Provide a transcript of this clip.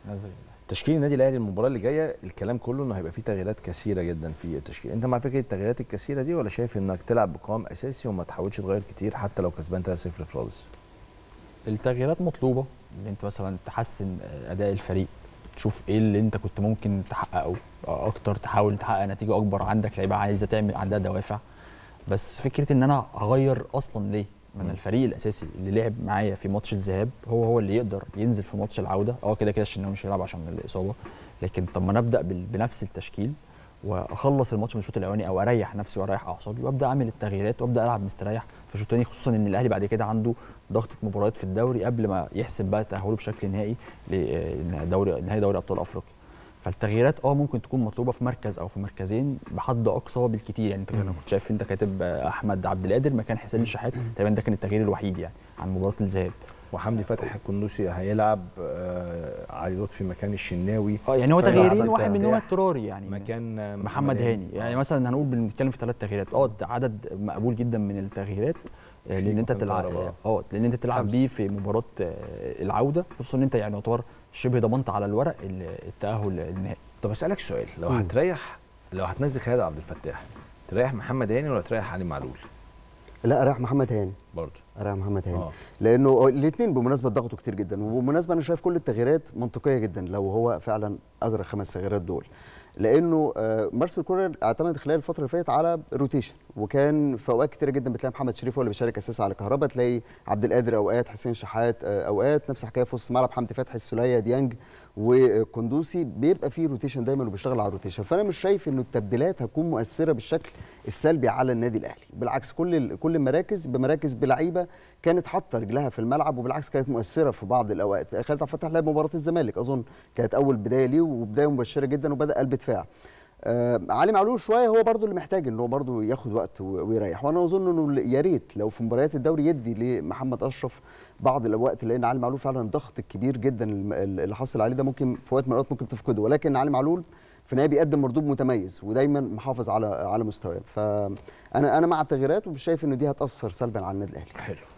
نزل تشكيل النادي الاهلي المباراه اللي جايه الكلام كله انه هيبقى فيه تغييرات كثيره جدا في التشكيل، انت مع فكره التغييرات الكثيره دي ولا شايف انك تلعب بقوام اساسي وما تحاولش تغير كتير حتى لو كسبان 3-0 في رادس؟ التغييرات مطلوبه، ان انت مثلا تحسن اداء الفريق، تشوف ايه اللي انت كنت ممكن تحققه اكتر، تحاول تحقق نتيجه اكبر، عندك لعيبه عايزه تعمل عندها دوافع. بس فكره ان انا هغير اصلا ليه؟ ما انا الفريق الاساسي اللي لعب معايا في ماتش الذهاب هو اللي يقدر ينزل في ماتش العوده. كده كده الشناوي مش هيلعب عشان الاصابه، لكن طب ما انا ابدا بنفس التشكيل واخلص الماتش من الشوط الاولاني، او اريح نفسي واريح اعصابي وابدا اعمل التغييرات وابدا العب مستريح في الشوط الثاني، خصوصا ان الاهلي بعد كده عنده ضغطه مباريات في الدوري قبل ما يحسب بقى تاهله بشكل نهائي لنهائي دوري ابطال افريقيا. فالتغييرات ممكن تكون مطلوبه في مركز او في مركزين بحد اقصى بالكتير. يعني انت كنت شايف، انت كاتب احمد عبد القادر مكان حسين الشحات، تقريبا ده كان التغيير الوحيد يعني عن مباراه الذهاب. وحمدي فتحي القندوسي هيلعب، علي لطفي مكان الشناوي. يعني هو تغييرين، واحد منهم اضطراري يعني مكان محمد هاني. يعني مثلا هنقول بنتكلم في 3 تغييرات، عدد مقبول جدا من التغييرات، لان انت تلعب لان انت تلعب بيه في مباراه العوده، خصوصا ان انت يعني يعتبر شبه ضمنت على الورق التاهل النهائي. طب اسالك سؤال، لو هتنزل خالد عبد الفتاح، تريح محمد هاني ولا تريح علي معلول؟ لا، اريح محمد هاني برضه. اريح محمد هاني لانه الاثنين بالمناسبه ضغطوا كتير جدا، وبالمناسبه انا شايف كل التغييرات منطقيه جدا لو هو فعلا اجرى 5 تغييرات دول، لانه مارسيل كولر اعتمد خلال الفتره اللي فاتت على روتيشن، وكان في اوقات كتيره جدا بتلاقي محمد شريف هو اللي بيشارك اساسا على كهربا، تلاقي عبد القادر اوقات، حسين شحات اوقات، نفس الحكايه في وسط الملعب حمدي فتحي، السوليه، ديانج وقندوسي، بيبقى فيه روتيشن دايما وبيشتغل على الروتيشن. فانا مش شايف انه التبديلات هتكون مؤثره بالشكل السلبي على النادي الاهلي، بالعكس كل المراكز بمراكز بلعيبه كانت حاطه رجلها في الملعب، وبالعكس كانت مؤثره في بعض الاوقات. خالد عبد الفتاح لعب مباراه الزمالك اظن كانت اول بدايه ليه، وبدايه مبشره جدا، وبدا قلب دفاع. علي معلول شويه هو برضو اللي محتاج ان هو برضو ياخد وقت ويريح، وانا اظن انه يا ريت لو في مباريات الدوري يدي لمحمد اشرف بعض الوقت، لان علي معلول فعلا الضغط الكبير جدا اللي حصل عليه ده ممكن في وقت من الاوقات ممكن تفقده، ولكن علي معلول في النهايه بيقدم مردود متميز ودايما محافظ على مستواه. فانا مع التغييرات، ومش شايف ان دي هتاثر سلبا على النادي الاهلي. حلو.